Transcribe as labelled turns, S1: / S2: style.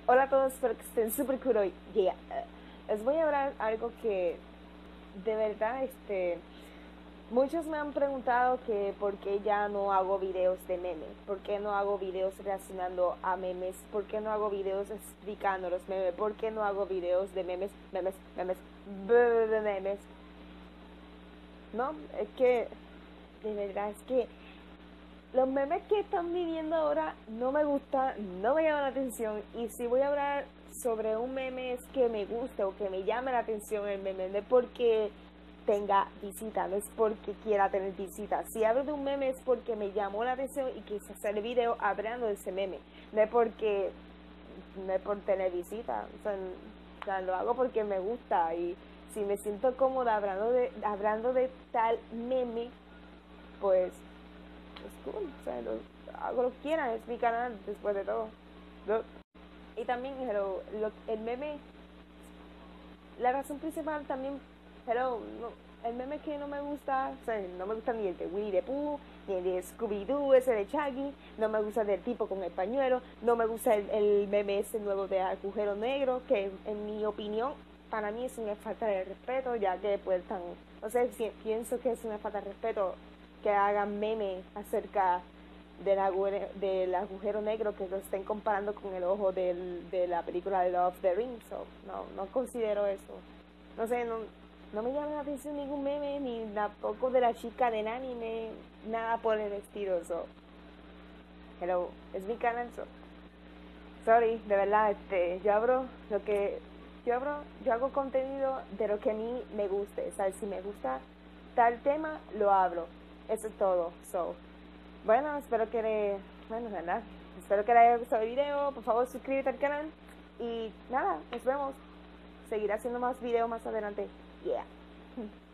S1: Hola a todos, espero que estén súper cool hoy. Yeah. Les voy a hablar algo que de verdad, muchos me han preguntado que por qué ya no hago videos de memes, por qué no hago videos reaccionando a memes, por qué no hago videos explicando los memes, por qué no hago videos de memes. No, es que, de verdad, es que los memes que están viviendo ahora no me gustan, no me llaman la atención. Y si voy a hablar sobre un meme es que me guste o que me llame la atención el meme, no es porque tenga visita, no es porque quiera tener visita. Si hablo de un meme es porque me llamó la atención y quise hacer el video hablando de ese meme, no es porque no es por tener visita, o sea, lo hago porque me gusta y si me siento cómoda hablando de tal meme, pues es cool, o sea, hago lo que quieran, es mi canal después de todo. Y también, el meme, la razón principal también, el meme que no me gusta, o sea, no me gusta ni el de Winnie the Pooh, ni el de Scooby-Doo, ese de Shaggy, no me gusta del tipo con el pañuelo, no me gusta el meme ese nuevo de agujero negro, que en mi opinión, para mí es una falta de respeto, ya que pues tan, no sé, si, pienso que es una falta de respeto que hagan meme acerca del agujero negro, que lo estén comparando con el ojo de la película de Lord of the Rings. So, no considero eso. No sé, no me llama la atención ningún meme, ni tampoco de la chica del anime, nada por el estilo. So, hello, es mi canal. So, sorry, de verdad, yo abro lo que yo hago contenido de lo que a mí me guste. O sea, si me gusta tal tema, lo hablo. Eso es todo. So, bueno, bueno, nada, espero que les haya gustado el video. Por favor, suscríbete al canal. Y nada, nos vemos. Seguiré haciendo más videos más adelante. Yeah.